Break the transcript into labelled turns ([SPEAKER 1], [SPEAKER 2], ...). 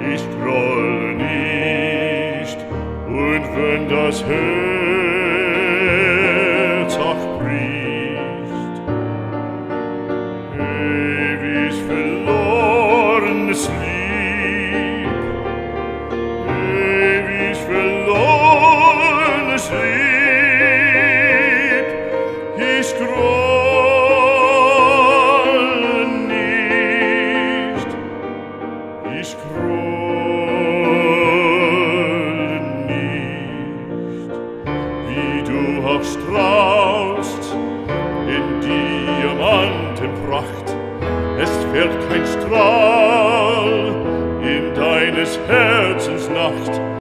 [SPEAKER 1] ich groll nicht, und wenn das Herz auch bricht, ewig verlorenes Lieb, ewig verlorenes Lieb, ich groll nicht, ich groll nicht, wie du auch strahlst in Diamantenpracht, es fällt kein Strahl in deines Herzens Nacht.